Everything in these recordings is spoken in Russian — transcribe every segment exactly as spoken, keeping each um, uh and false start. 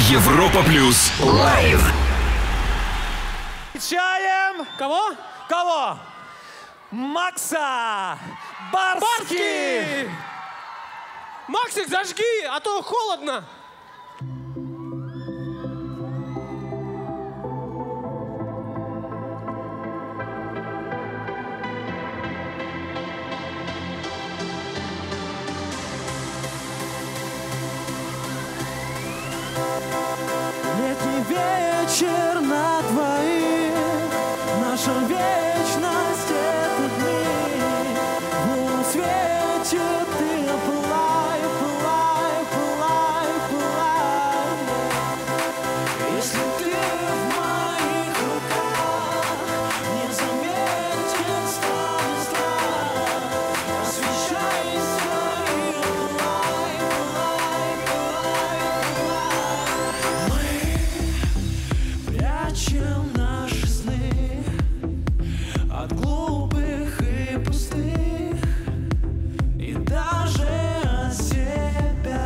Европа Плюс Лайв. Встречаем... Кого? Кого? Макса Барский! Барский! Максик, зажги, а то холодно. Летний вечер на двоих, наша вечность — этот миг. В лунном свете ты пылай, пылай, пылай, пылай. Если ты в моих руках, незаметен станет страх. Освещайся и пылай, пылай, пылай, пылай. Прячем наши сны от глупых и пустых, и даже от себя.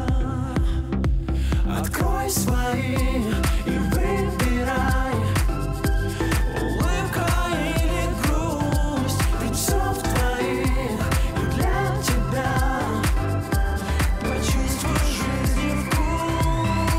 Открой свои и выбирай, улыбка или грусть, ведь все в твоих и для тебя. Почувствуй жизни вкус.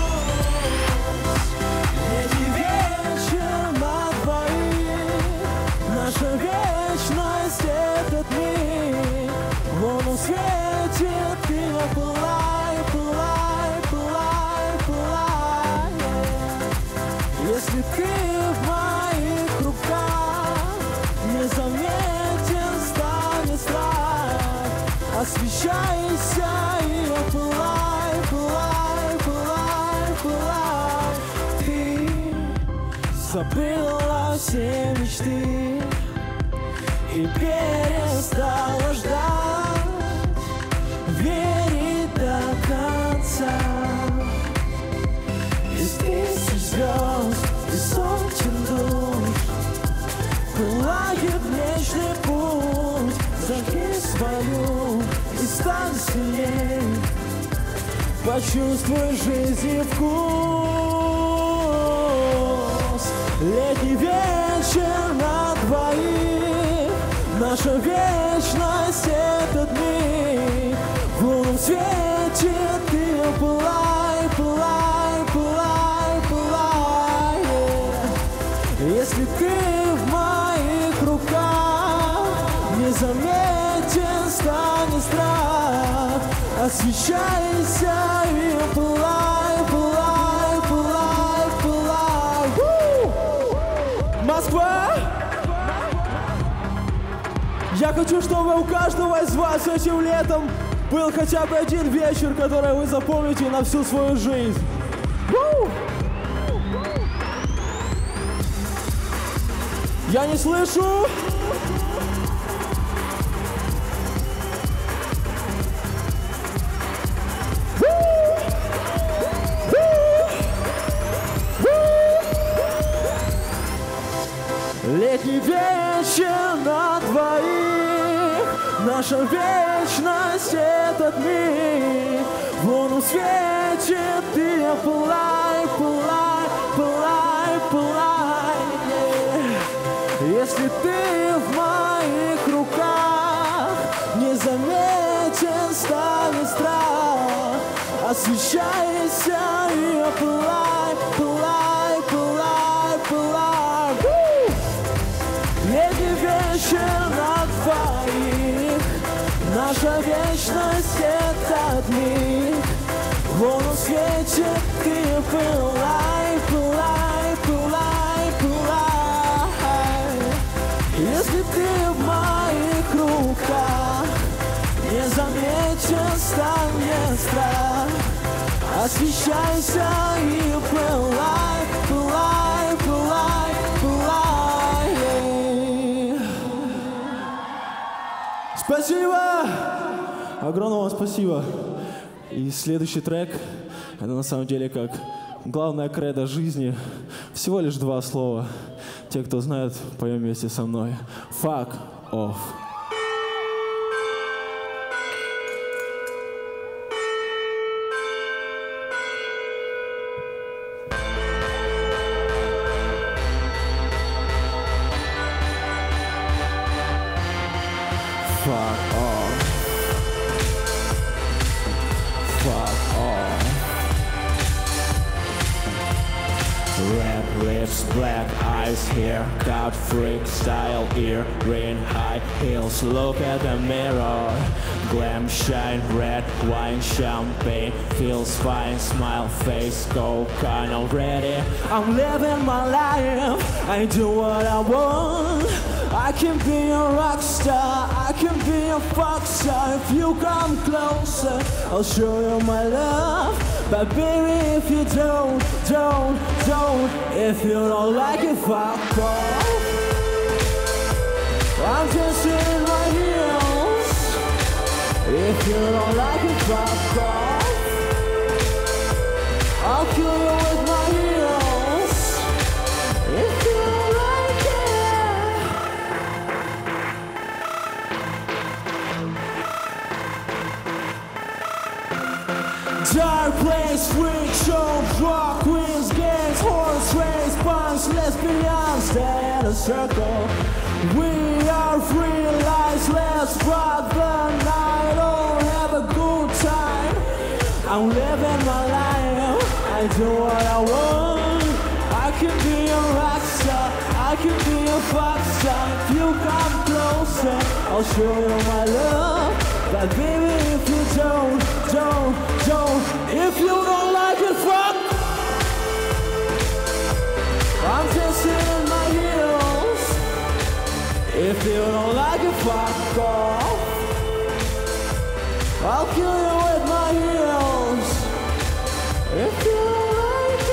Летний вечер на двоих, наша вечность — этот миг. В лунном свете ты пылай, пылай, пылай, пылай. Если ты в моих руках, незаметен станет страх. Освещайся и пылай, пылай, пылай, пылай. Ты забыла все мечты и перестала ждать, верить до конца. Из тысяч звезд и сотен душ пылает вечный путь. Зажги свою и стань сильней. Почувствуй жизни вкус. Летний вечер на двоих, наша вечность — этот миг. В лунном свете ты пылай, пылай, пылай, пылай. Если ты в моих руках, незаметен станет страх. Освещайся и пылай, пылай, пылай, пылай. У! Москва! Я хочу, чтобы у каждого из вас этим летом был хотя бы один вечер, который вы запомните на всю свою жизнь. У! Я не слышу. Летний вечер на двоих, наша вечность — этот миг. В лунном свете ты пылай, пылай, пылай, пылай. Если ты в моих руках, незаметен станет страх. Освещайся и пылай, пылай, пылай, пылай. Летний вечер на двоих, наша вечность — этот миг. В лунном свете ты пылай, пылай, пылай, пылай. Если ты в моих руках, незаметен станет страх. Освещайся и пылай, пылай, пылай, пылай. Спасибо! Огромное вам спасибо. И следующий трек — это на самом деле как главная кредо жизни. Всего лишь два слова. Те, кто знает, поем вместе со мной. Fuck off. fuck off. Red lips, black eyes, haircut, freak style, ear, ring, high heels. Look at the mirror. Glam, shine, red wine, champagne. Feels fine, smile, face, go kind of ready. I'm living my life. I do what I want. I can be a rock star. I can be a fox star. If you come closer, I'll show you my love. But baby, if you don't, don't, don't, if you don't like it, fuck off. I'm just in my heels. If you don't like it, fuck off. I'll kill you with my heels. If you don't like it. Dark place, freak show, rock queens, gangs, horse race, punks, lesbians, stand in a circle. We are free lights, let's rock the night, oh, have a good time. I'm living my life, I do what I want. I can be a rock star, I can be a fox star. If you come closer, I'll show you my love. But baby, if you don't, don't, don't, if you don't like it, fuck. I'm just in my heels. If you don't like it, fuck off. I'll kill you with my heels. If you don't like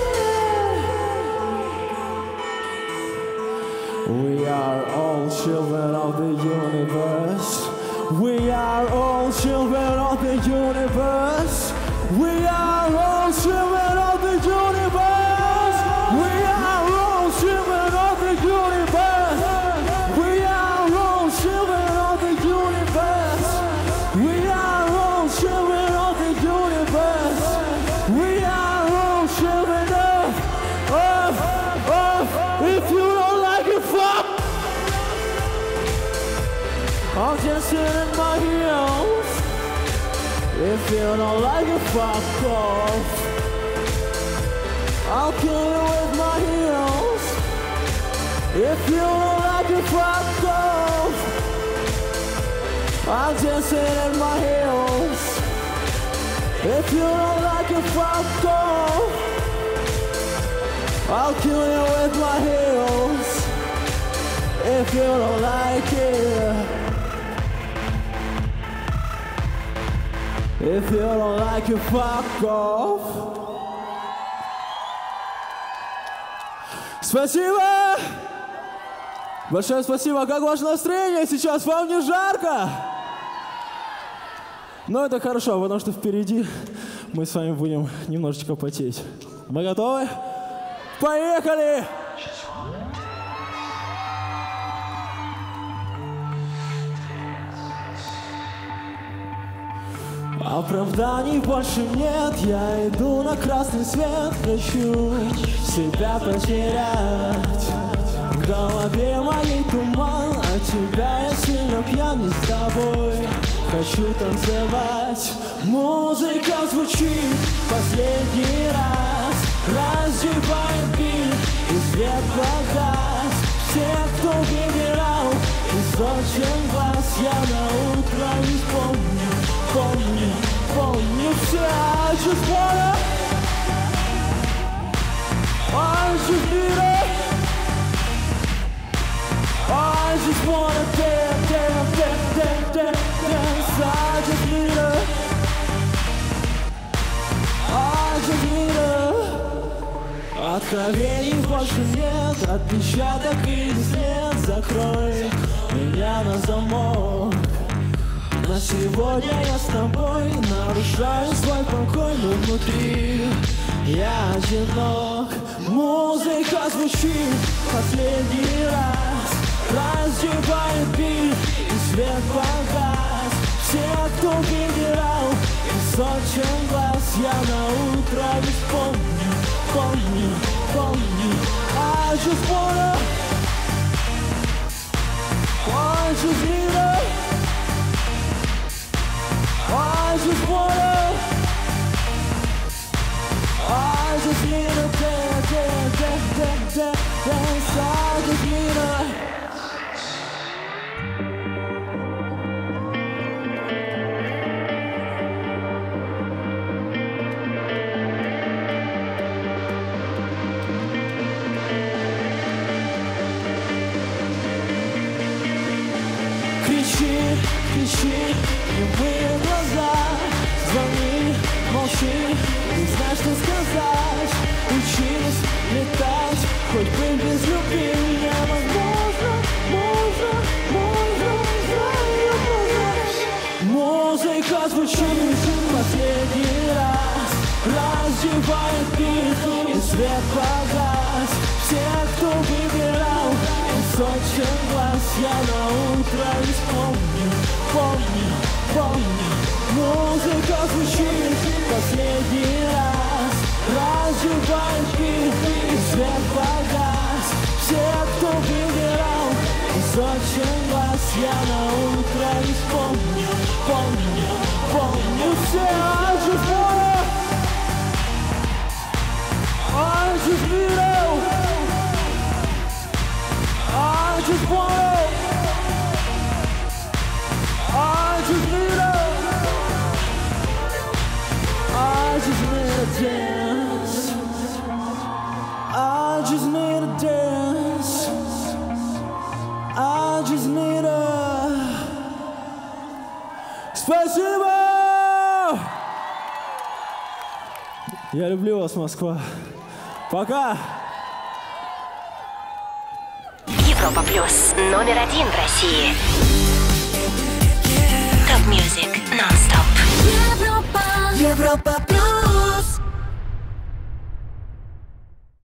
it. We are all children of the universe. We are all children of the universe. We are all children of the universe. We are all children of the universe. We are all children of the universe. We are all children of the universe. We are all children of, of, of. If you don't like it, fuck. I'm just in my heels. If you don't like it, fuck off. I'll kill you with my heels. If you don't like it, fuck off. I'm just in my heels. If you don't like it, fuck off. I'll kill you with my heels. If you don't like it. If you don't like it, fuck off. Спасибо! Большое спасибо. Как ваше настроение сейчас? Вам не жарко? Но это хорошо, потому что впереди мы с вами будем немножечко потеть. Мы готовы? Поехали! Оправданий больше нет, я иду на красный свет, хочу себя потерять. В голове моей туман, а тебя я сильно пьян не с тобой. Хочу танцевать, музыка звучит последний раз. Раздевает бит и свет погас. Все, кто выбирал из сотен глаз, я на утро не вспомню. Помню, помню все, I just wanna, I just need it, I just wanna dance, dance, dance, dance, dance, dance, I just need it, I just need it. Откровений больше нет, отпечаток и след, закрой меня на замок. На сегодня я с тобой нарушаю свой покой, но внутри я одинок. Музыка звучит последний раз, раздевает бит и свет погас. Все, кто выбирал из сотен глаз, я на утро не вспомню, помню, помню. I just wanna, I just need it. I just wanna, любые глаза. Звони, молчи, не знаешь, что сказать. Учись летать, хоть бы без любви. Невозможно, можно, можно, знаю, можно. Музыка звучит последний раз, раздевает мир, и свет погас. Все, кто выбирал из сотен глаз, я на утро исполню, помню, помню. Музыка звучит последний раз, раздевает мир, и свет погас. Все, кто выбирал из сотен глаз, я на утро исполню, помню, помню. Все, I just wanna, I just need you. I just wanna, I just need you. I just need a dance. I just need a dance. I just need a. Спасибо! Я люблю вас, Москва. Пока! Европа плюс номер один в России. Топ Мьюзик нон-стоп. Европа. Европа